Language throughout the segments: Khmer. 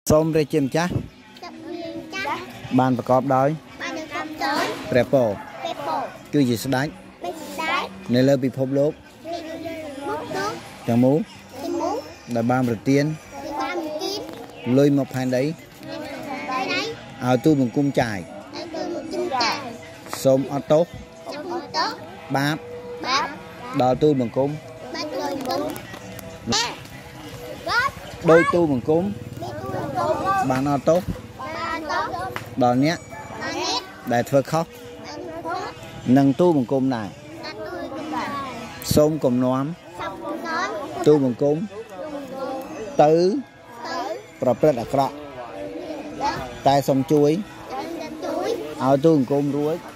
Xôm rê chim chá bànประกอบដោយព្រះពរគឺជាស្ដេចនៅលើពិភពលោកទាំងមូលដែលបានប្រទានលុយមកផែនដីឲ្យទូលបង្គំចាយសូមអត់ទោសបាបដល់ទូលបង្គំដោយទូលបង្គំបានអត់ទោសដល់អ្នកដែលធ្វើខុសនឹងទូលបង្គំដែរសូមកុំនាំទូលបង្គំទៅប្រព្រឹត្តអាក្រក់តែសូមជួយឲ្យទូលបង្គំ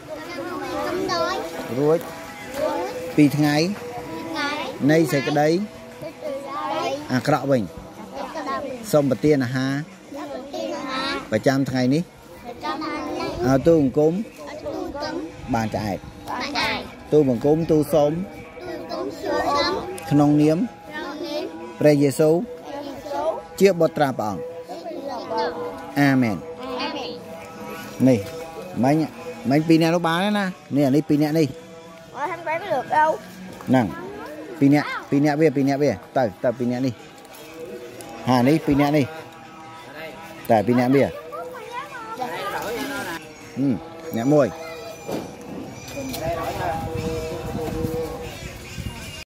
រួចពីថ្ងៃនៃសេចក្តីអាក្រក់វិញសូមប្រទានអាហារប្រចាំថ្ងៃនេះឲ្យទូលបង្គំបានឆ្អែតទូលបង្គំទូលសូមក្នុងនាមព្រះយេស៊ូវជាបុត្រាព្រះអង្គអាមែននេះមិញពីរអ្នកនោះបានណានេះអានេះពីរអ្នកនេះ không phải được đâu ហ្នឹងពីរអ្នកវាទៅពីរអ្នកនេះហានេះពីរអ្នកនេះតែពីរអ្នកវាអ្នកមួយ